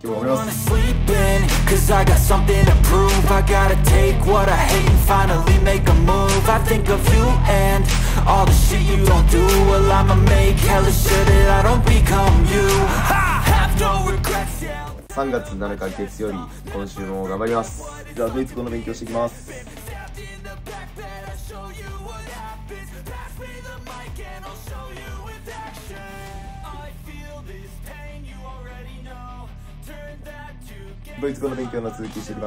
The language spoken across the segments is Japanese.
日も頑張ります。 Cause I got something to prove. I gotta take what I hate and finally make a move. I think of you and all the shit you don't do. Well, I'ma make hella sure that I don't become you. I have no regrets, yeah. 3月7日月曜日、今週も頑張ります。じゃあドイツ語の勉強していきます。ドイツ語の勉強の続きしていきます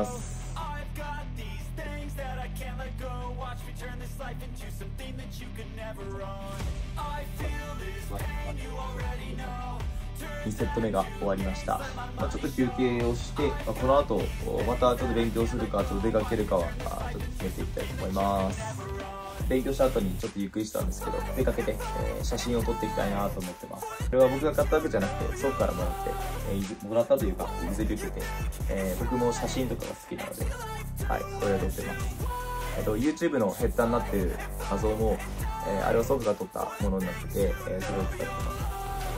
。2セット目が終わりました。ちょっと休憩をして、この後またちょっと勉強するかちょっと出かけるかはちょっと決めていきたいと思います。勉強した後にちょっとゆっくりしたんですけど、出かけて、写真を撮っていきたいなと思ってます。これは僕が買ったわけじゃなくて倉庫からもらって、もらったというか譲り受けて、僕も写真とかが好きなので、はい、これを撮ってます。YouTube のヘッダーになっている画像も、あれは祖父が撮ったものになってて、それを使ってます。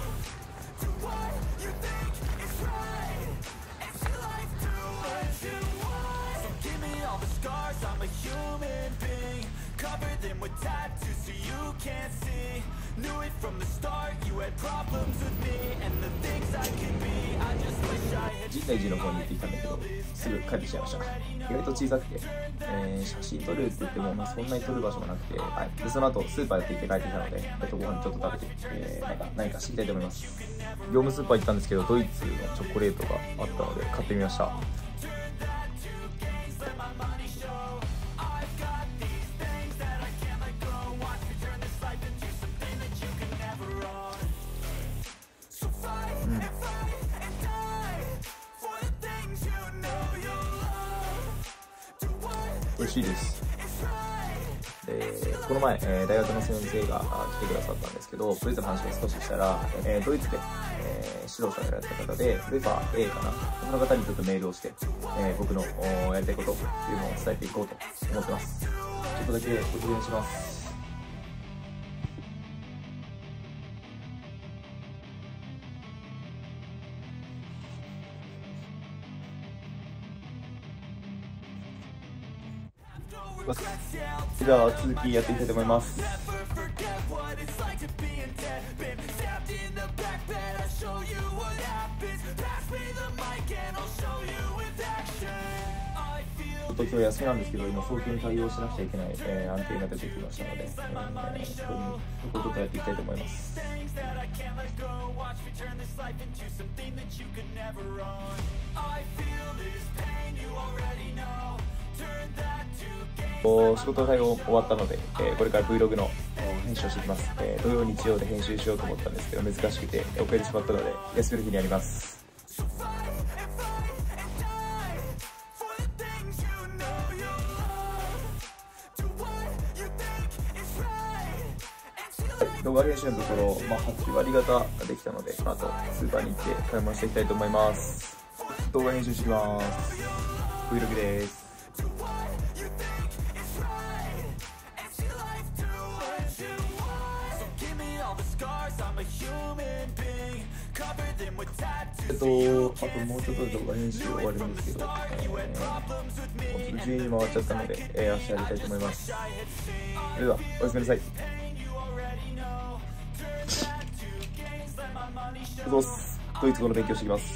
深大寺の方に行ってきたんだけど、すぐ帰ってきちゃいました。意外と小さくて、写真撮るって言っても、そんなに撮る場所がなくて、はい、でその後スーパーやって行って帰ってきたので、ご飯ちょっと食べて、何か知りたいと思います。業務スーパー行ったんですけど、ドイツのチョコレートがあったので買ってみました。美味しいです。この前、大学の先生が来てくださったんですけど、ドイツの話を少ししたら、ドイツで、指導者をやられた方で、ルファ A かな、その方にちょっとメールをして、僕のやりたいことっていうのを伝えていこうと思ってます。ちょっとだけお伝えします。じゃあ続きやっていきたいと思います。ちょっと今日休みなんですけど、今早急に対応しなくちゃいけない、案件が出てきましたので、ここちょっとやっていきたいと思います。仕事の対応終わったので、これから Vlog の編集をしていきます。土曜日曜で編集しようと思ったんですけど、難しくて遅れてしまったので、休みの日にやります。動画編集のところ、8割方できたので、この後スーパーに行って買い物していきたいと思います。動画編集していきます。Vlog です。あともうちょっとで動画編集終わるんですけど、もう12時回っちゃったので、明日やりたいと思います。それではおやすみなさい。ドイツ語の勉強してきます。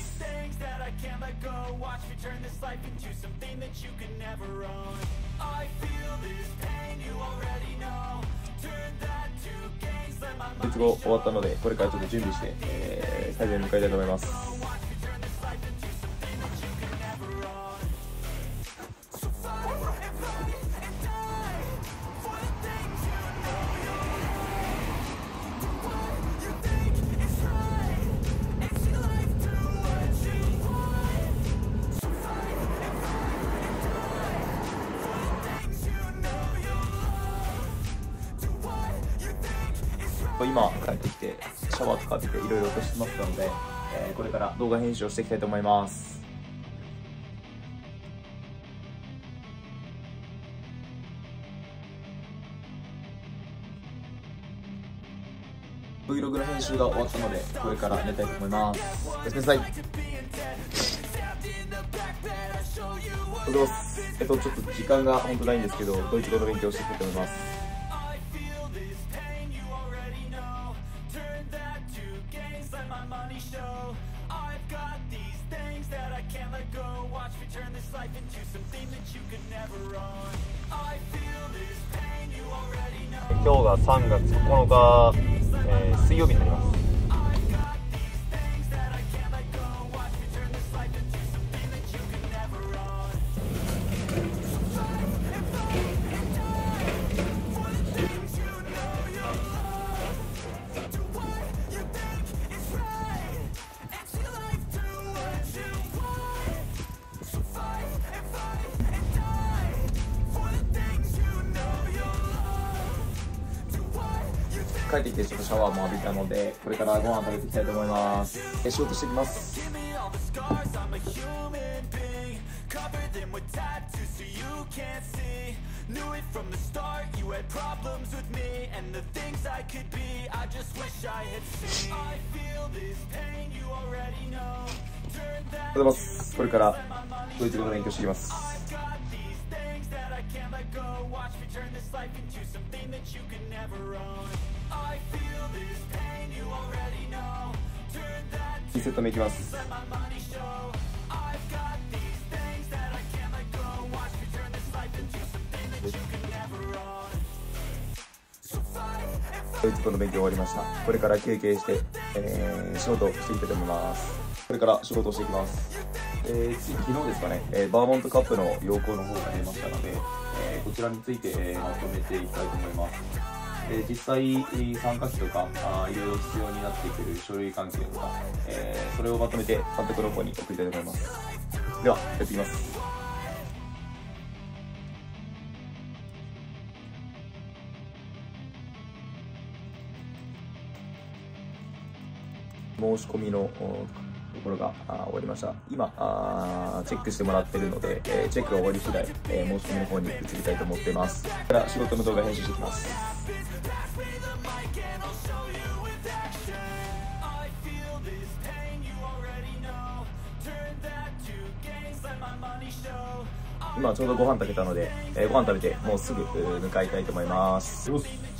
ドイツ語終わったので、これからちょっと準備して、会場に向かいたいと思います。今帰ってきてシャワーとか浴びていろいろとしてますので、これから動画編集をしていきたいと思います。Vlog の編集が終わったので、これから寝たいと思います。おやすみなさい。 ございます。ちょっと時間が本当ないんですけど、ドイツ語の勉強をしていきたいと思います。今日が3月9日、水曜日になります。帰ってきてちょっとシャワーも浴びたので、これからご飯食べていきたいと思います。仕事してきます。おはようございます。これからドイツ語の勉強していきます。2セット目いきます。ドイツ語の勉強終わりました。これから休憩して、仕事をしていきたいと思います。これから仕事をしていきます。昨日ですかね、バーモントカップの要項の方が出ましたので、こちらについて、まとめていきたいと思います。実際参加費とかいろいろ必要になってくる書類関係とか、それをまとめて監督の方に送りたいと思います。ではやっていきます。申し込みのところが終わりました。今チェックしてもらってるので、チェックが終わり次第、申し込みの方に移りたいと思っています。これから仕事の動画編集していきます。今ちょうどご飯炊けたので、ご飯食べてもうすぐ向かいたいと思います。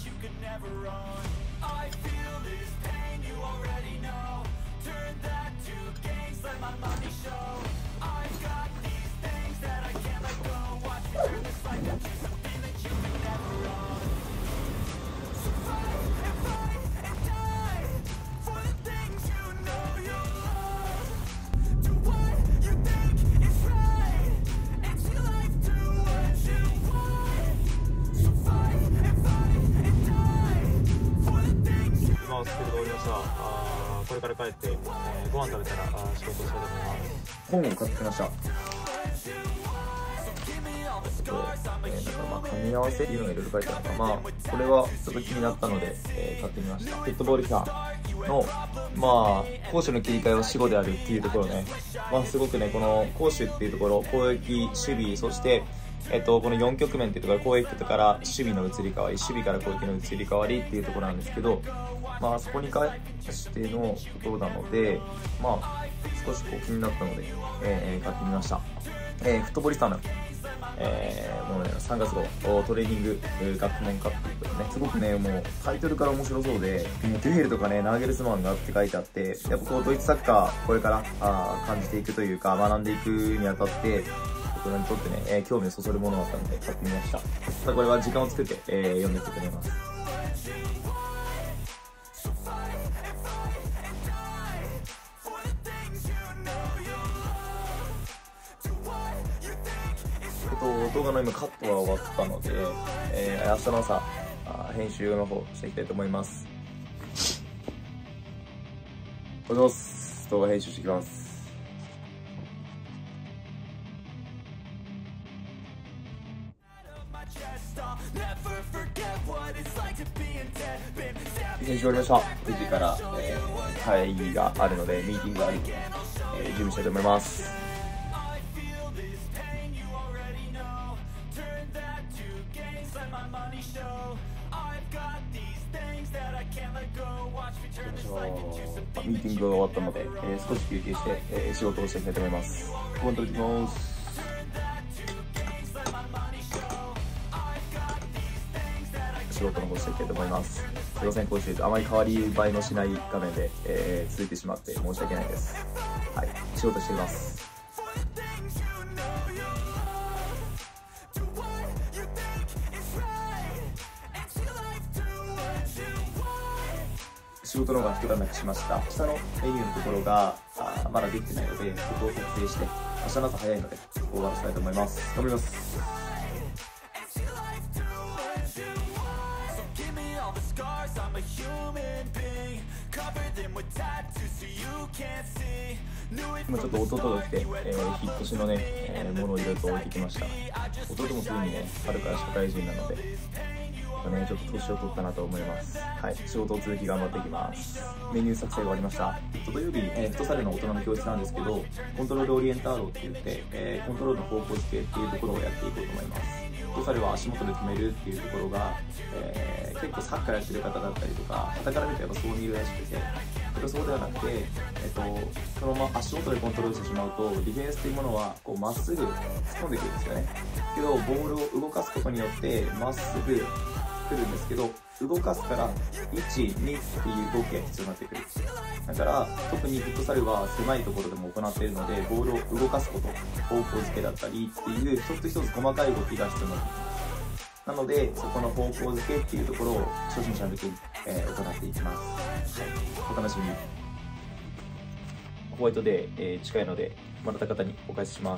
スクールが終わりました。これから帰って、ご飯食べたら仕事をしたいと思います。本を買ってきました。組み合わせっていうのがいろいろ書いてあるのか、これはちょっと気になったので、買ってみました。ペットボールキャーの攻守の切り替えは死後であるっていうところね、すごくね、この攻守っていうところ、攻撃、守備、そしてこの4局面っていうところ、攻撃から守備の移り変わり、守備から攻撃の移り変わりっていうところなんですけど、そこに関してのところなので、少し気になったので、買ってみました。フットボリスタのものね、3月号トレーニング学問家っていうことでね、すごくね、もうタイトルから面白そうで、デュヘルとかね、ナーゲルスマンがって書いてあって、やっぱドイツサッカーこれから感じていくというか、学んでいくにあたって大人にとってね、興味をそそるものだったので買ってみました。これは時間を作って、読んでいきたいと思います。動画の今カットは終わったので、明日の朝編集の方していきたいと思います。おはようございます。動画編集していきます。編集終わりました。9時から、会議があるので、ミーティングがあるので、準備したいと思います。ミーティングが終わったので、少し休憩して、仕事をしていきたいと思います。ご飯食べてきます。 仕事の方していきたいと思います。すいません、今週あまり変わり映えのしない画面で、続いてしまって申し訳ないです。はい、仕事しています。仕事の方が一段落しました。下のメニューのところがまだできてないので、そこを作成して、明日の朝早いので、そこを終わらせたいと思います。頑張ります。今ちょっと弟が来て、引っ越しのね、ものをいろいろと置いてきました。弟もすぐにね、春から社会人なので、ちょっと年を取ったなと思います。はい、仕事を続き頑張っていきます。メニュー作成が終わりました。土曜日に、フットサルの大人の教室なんですけど、コントロールオリエンタードって言って、コントロールの方向付けっていうところをやっていこうと思います。フットサルは足元で決めるっていうところが、結構サッカーやってる方だったりとか、傍から見てやっぱそう見るらしくて、そうではなくて、そのまま足元でコントロールしてしまうと、ディフェンスというものはこうまっすぐ突っ込んでくるんですよね。けど、ボールを動かすことによって、まっすぐ来るんですけど、動かすから1、2っていう動きが必要になってくる。だから特にフットサルは狭いところでも行っているので、ボールを動かすこと、方向付けだったりっていう一つ一つ細かい動きが必要になってきます。なのでそこの方向付けっていうところを初心者向けに、行っていきます。はい、お楽しみに。ホワイトデー、近いのでもらった方にお返しします。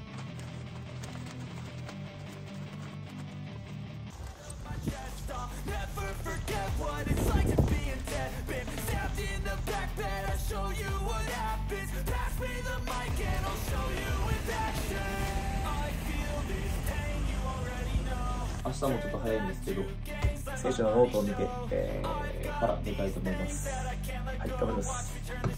明日もちょっと早いんですけど、選手のノートを見て、から出たいと思います。はい、頑張ります。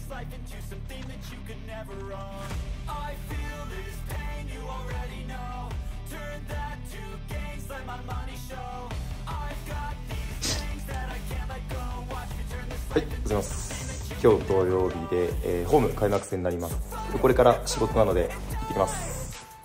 はい、おはようございます。今日土曜日で、ホーム開幕戦になります。これから仕事なので行ってきます。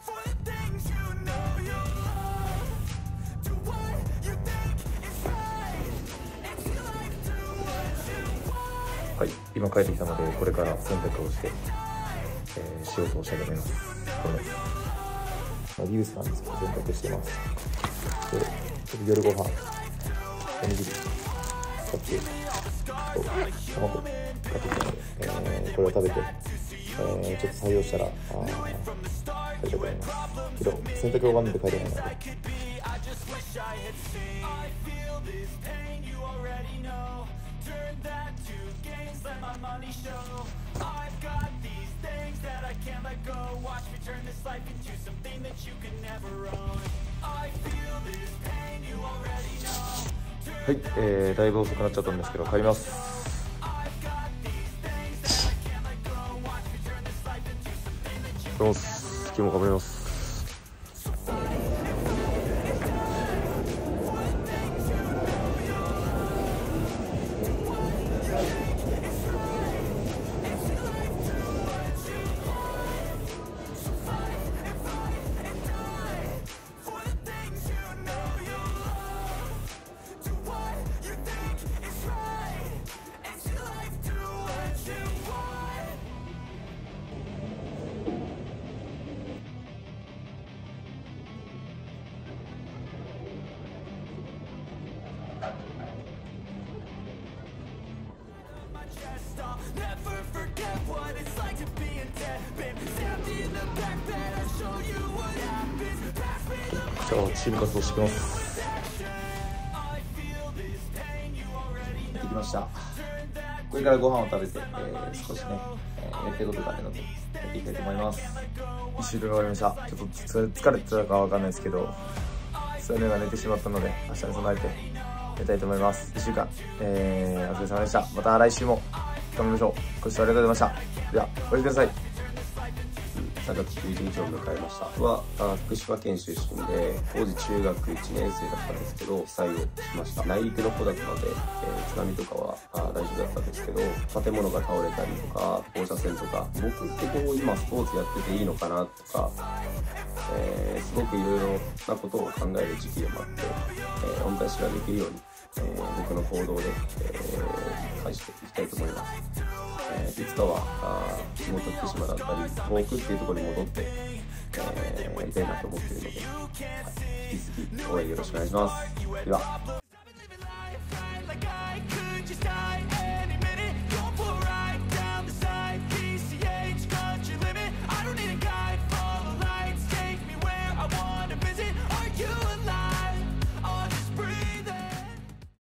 はい、今帰ってきたので、これから洗濯をして、仕事をしたいと思います。これです。リユースなんですけど、洗濯してます。で、ちょっと夜ご飯、おにぎり買って、卵買ってきたので、これを食べて、ちょっと採用したら、帰りたいと思います。けど、洗濯終わんで帰れないので。はい、だいぶ遅くなっちゃったんですけど帰ります。今日も頑張ります。じゃあチーム活動してきます。できました。これからご飯を食べて、少しね、やってることがあるのでやっていきたいと思います。1週間が終わりました。ちょっと疲れてたかわかんないですけど、そういうのが寝てしまったので明日に備えてやりたいと思います。1週間、お疲れ様でした。また来週も頑張りましょう。ご視聴ありがとうございました。ではおやすみなさい。3月11日を迎えました。僕は福島県出身で、当時中学1年生だったんですけど、被災をしました。内陸の方だったので、津波とかは大丈夫だったんですけど、建物が倒れたりとか、放射線とか、僕ってこう今スポーツやってていいのかなとか、すごくいろいろなことを考える時期でもあって、 恩返しができるように、僕の行動で、返していきたいと思います。いつかは地元福島だったり遠くっていうところに戻って、やりたいなと思っているので、引き続き応援よろしくお願いします。では。